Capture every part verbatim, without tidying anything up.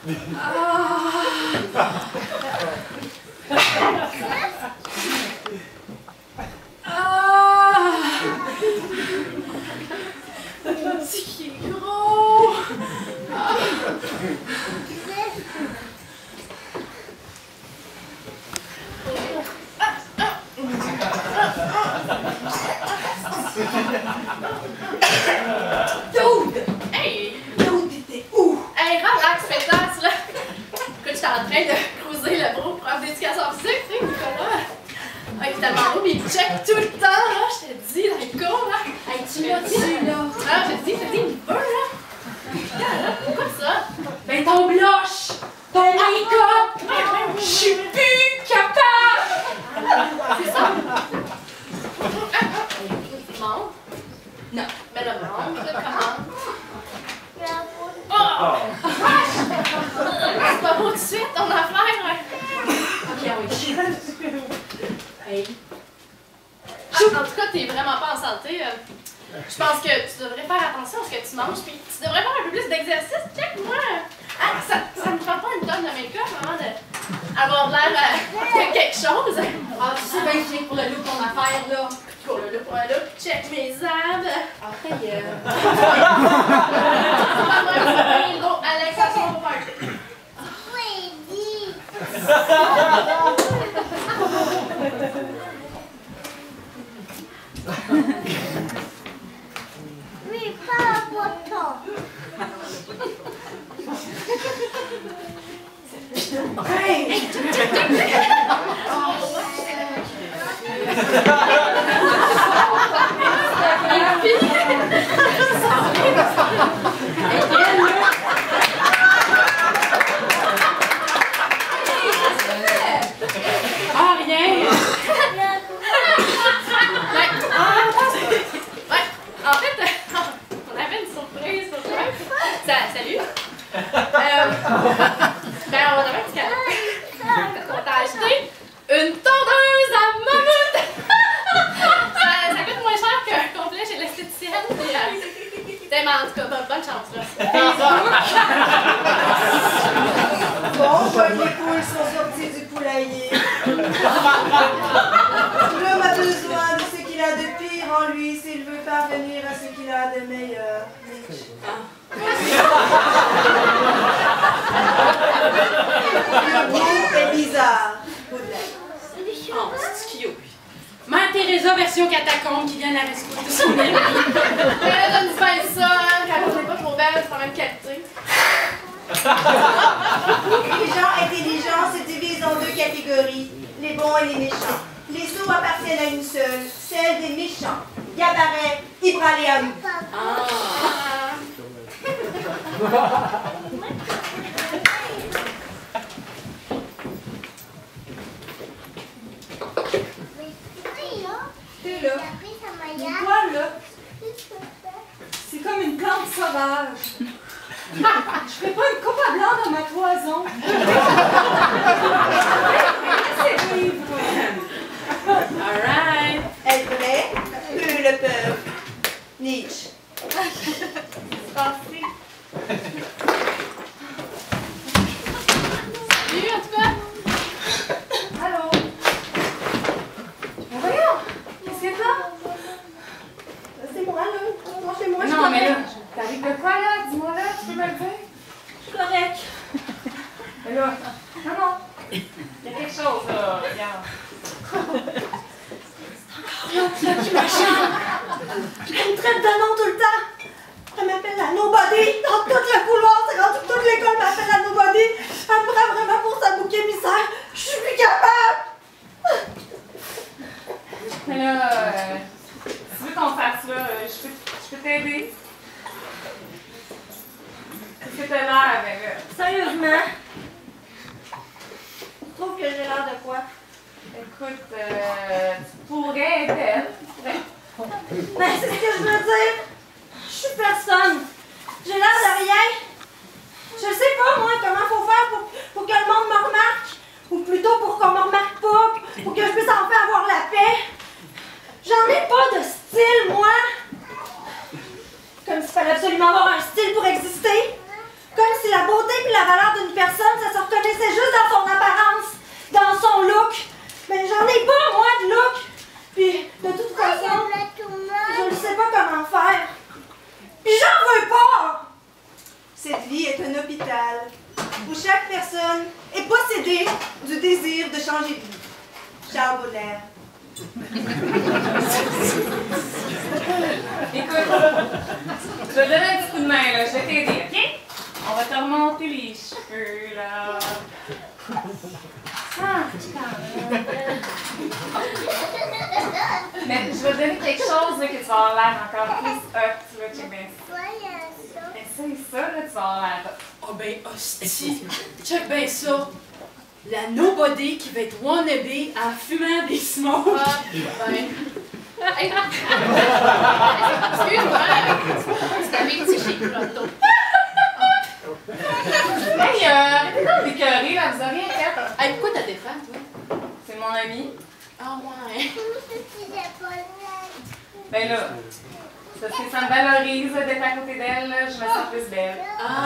C'est qui est gros. Ah. Dude! Hey! Dude, t'étais où? Hey, relax, pétasse, là! Écoute, j'étais en train de cruiser le bro prof d'éducation physique, tu sais, Nicolas. Ah, il est tellement beau, mais il check tout le temps, là! Je te dis, dans le cours, là! Hey, tu l'as dit, là! Ah, je te dis, je te dis, il veut, là! Là, pourquoi ça? Ben, ton blush! Ton make-up! Je suis plus capable! C'est ça? Montre? Non. Mais le montre, comment? Oh! C'est pas beau tout de suite, ton affaire! Ok, oui. Hey. Ah, en tout cas, t'es vraiment pas en santé. Je pense que tu devrais faire attention à ce que tu manges, puis tu devrais faire un peu plus d'exercice. Check-moi! Ah, ça, ça me prend pas une tonne de make-up avant d'avoir l'air de quelque chose. Ah, tu sais bien que j'ai pour le look ton affaire, là. Pour le look, pour le look, check mes abs. Après, il y a... Bon, Alex, ça s'en va faire. Oui, pas important. Hey! Ah, rien! En fait, on avait une surprise pour toi. Ça, salut! Euh, ben, on avait un petit cadeau. On t'a acheté une tondeuse à mammouth! ça, ça coûte moins cher qu'un complet chez l'esthéticienne. Euh, en tout cas, bonne, bonne chance, là. Bon, je vois que les poules sont sorties du poulailler. L'homme a besoin de ce qu'il a de pire en lui s'il veut parvenir à ce qu'il a de meilleur. Le goût est bizarre. Oh, c'est cute. Mère Teresa version catacombe qui vient à la rescousse de son ami. Elle donne faire ça, hein, quand on n'est pas trop belle, c'est pas même qualité. Les gens intelligents se divisent en deux catégories, les bons et les méchants. Les sots appartiennent à une seule, celle des méchants. Gabaret, Ibrahim. Ah. T'es là. Mon poil, là, c'est comme une plante sauvage. Je ferais pas une coupe à blanc dans ma cloison. C'est libre. All right. Elle voulait, eux le peuvent. Nietzsche. Parfait. Salut, en tout cas. Allô? Mais voyons, qu'est-ce que t'as? C'est moi, là. Moi, c'est moi, je Non, mais là, correct. t'arrives de quoi, là? Dis-moi, là, tu peux me le dire? Je suis correct. Mais là, non, non. Il y a quelque chose, là. Regarde. L'autre, là, qui m'achète. Elle me traite de nom tout le temps. Elle m'appelle la nobody. Dans tout le couloir, c'est rendu que toute l'école m'appelle la nobody. Elle me prend vraiment pour sa bouc émissaire. Je suis plus capable. Mais là, euh, si tu veux qu'on fasse, là, euh, je peux, je peux t'aider. Qu'est-ce que t'as l'air, mais là? Sérieusement? Tu trouves que j'ai l'air de quoi? Écoute, euh, tu pourrais être belle. Ben, c'est ce que je veux dire. Je suis personne. J'ai l'air de rien. Je sais pas, moi, comment faut faire pour, pour que le monde me remarque. Ou plutôt pour qu'on me remarque pas. Pour que je puisse enfin avoir la paix. J'en ai pas de style, moi. Comme s'il fallait absolument avoir un style pour exister. Comme si la beauté et la valeur d'une personne vais te donner un petit coup de main, là. Je vais t'aider, OK? On va te remonter les cheveux, là. Ah, mais je vais te donner quelque chose là, que tu vas avoir l'air encore plus hot. Tu vas check bien ça. Essaye ça, là, tu vas avoir l'air hot. Oh ben, hostie! Check bien ça! La nobody qui va être wannabe en fumant des smokes! Ah, ben... Hey. Excuse-moi! C'est un petit chez Pronto. Hey, euh, arrêtez donc d'écœurer, là, vous avez rien fait. Hey, pourquoi t'as des fans, toi? C'est mon ami. Ah ouais. Ben là, parce que ça me valorise d'être à côté d'elle, là, je me sens plus belle. Ah.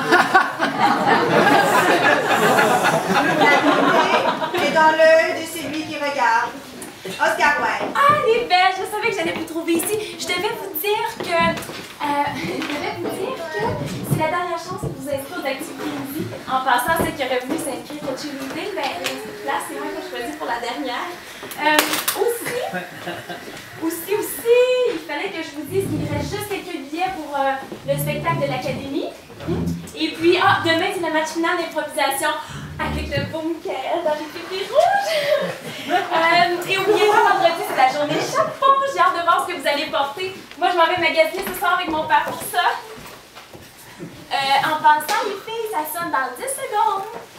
Et dans l'œil de celui qui regarde. Oscar Wilde. Ah, elle est belle! Je savais que j'allais vous trouver ici. Je devais vous dire que... Euh, je devais vous dire que c'est la dernière chance pour vous inscrire aux activités midi. En passant, ceux qui auraient voulu s'inscrire au cheerleading, ben, les places, c'est moi qui ai choisi pour la dernière. Euh, aussi, aussi, aussi, il fallait que je vous dise qu'il reste juste quelques billets pour euh, le spectacle de l'Académie. Et puis, ah, demain, c'est le match final d'improvisation avec le beau Michael dans les pépés rouges. euh, et oubliez pas, vendredi, c'est la journée chapeau. J'ai hâte de voir ce que vous allez porter. Moi, je m'en vais magasiner ce soir avec mon père pour ça. Euh, en passant, les filles, ça sonne dans dix secondes.